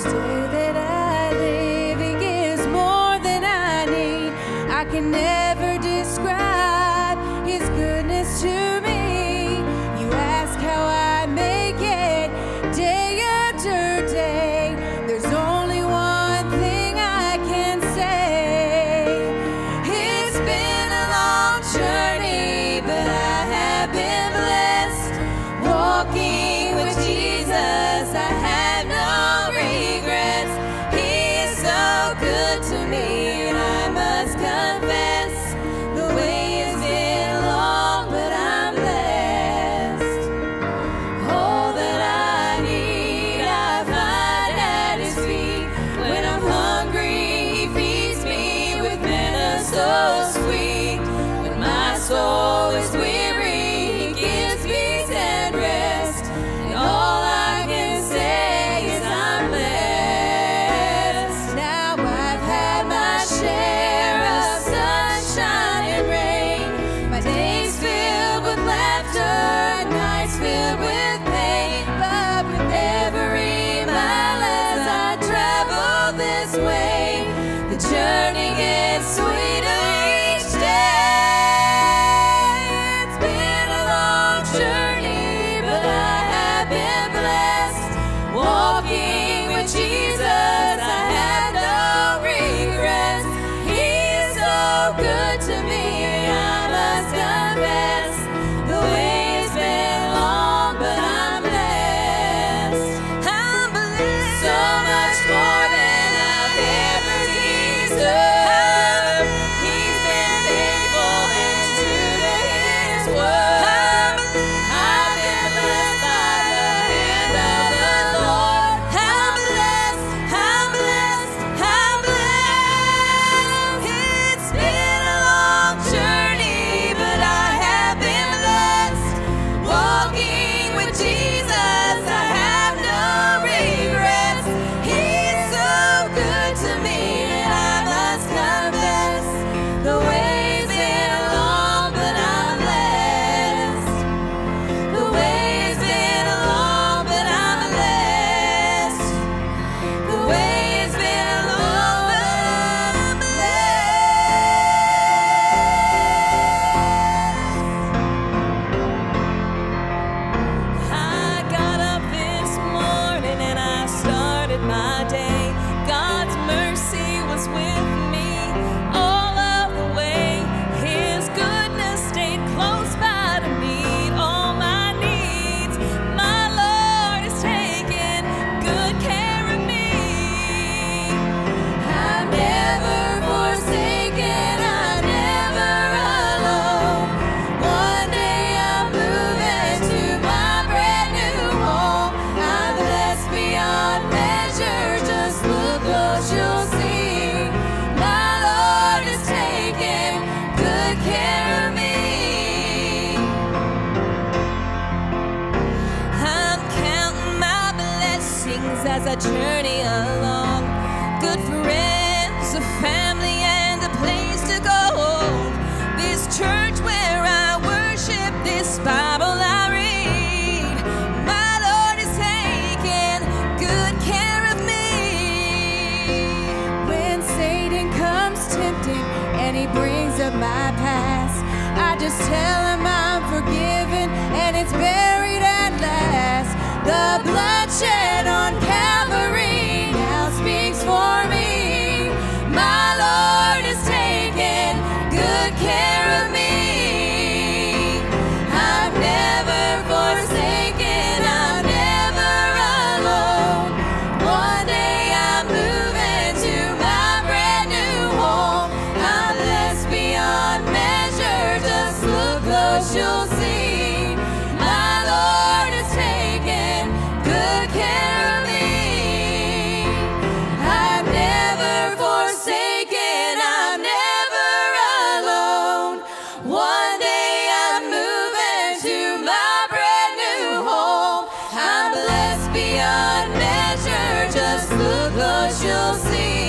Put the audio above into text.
day that I live, He gives more than I need. I can never describe His goodness to me. You ask how I make it day after day. There's only one thing I can say. It's been a long journey, but I have been blessed. Walking with Jesus, I have no regrets. He is so good to me, and I must confess, the way has been long, but I'm blessed. All that I need, I find at His feet. When I'm hungry, He feeds me with manna so sweet. When my soul is weary, He gives peace and rest. And all I can say is I'm blessed. Now I've had my share of sunshine and rain. My days filled with laughter, nights filled with pain. But with every mile as I travel this way, the journey gets sweeter each day. It's been a long journey, but I have been blessed. Walking with Jesus, I have no regrets. He is so good to me, I must confess. The way's been long, but I'm blessed. I'm blessed. So much more than I've ever deserved. He's been faithful and true to His word. I've been blessed by the hand of the Lord. I'm blessed, I'm blessed, I'm blessed. It's been a long journey, but I have been blessed. Walking with Jesus, I have no regrets. He's so good to me, and I must confess, the way's been long, but I'm blessed. The way's been long, but I'm blessed. The way's been long, but I'm blessed. I got up this morning and I started my day. God's mercy was with me all of the way. His goodness stayed close by to meet all my needs. My Lord is taking good care of me. I'm never forsaken, I'm never alone. One day I'm moving to my brand new home. I'm blessed beyond measure, just look close, you'll see. My Lord is taking good care of me. I'm counting my blessings as I journey along. Good friends, a family, and a place to go. This church where I worship, this Bible I read. My Lord is taking good care of me. When Satan comes tempting and he brings up my past, I just tell him I'm forgiven and it's buried at last. The bloodshed on Calvary now speaks for me. My Lord is taking good care of me. I'm never forsaken, I'm never alone. One day I'm moving to my brand new home. I'm blessed beyond measure, just look close, you'll see. My Lord is taking good care of me. I'm never forsaken, I'm never alone. One day I'm moving to my brand new home. I'm blessed beyond measure, just look close, you'll see.